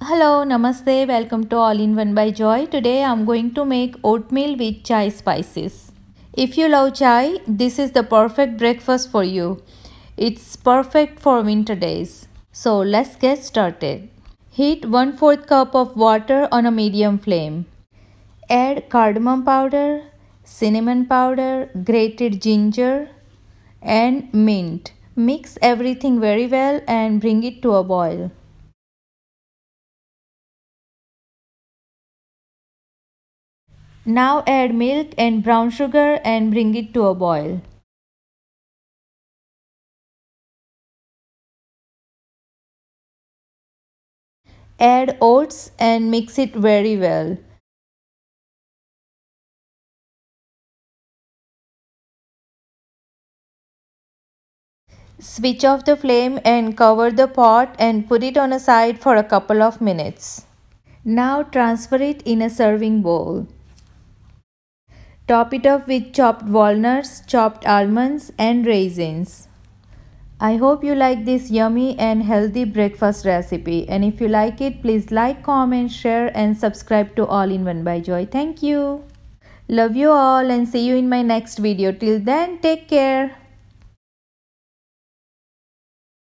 Hello, namaste, welcome to All in One by Joy. Today I'm going to make oatmeal with chai spices. If you love chai, this is the perfect breakfast for you. It's perfect for winter days. So let's get started. Heat 1/4 cup of water on a medium flame. Add cardamom powder, cinnamon powder, grated ginger and mint. Mix everything very well and bring it to a boil. Now add milk and brown sugar and bring it to a boil. Add oats and mix it very well. Switch off the flame and cover the pot and put it on a side for a couple of minutes. Now transfer it in a serving bowl. Top it up with chopped walnuts, chopped almonds and raisins. I hope you like this yummy and healthy breakfast recipe, and if you like it, please like, comment, share and subscribe to All in One by Joy. Thank you. Love you all and see you in my next video. Till then, take care.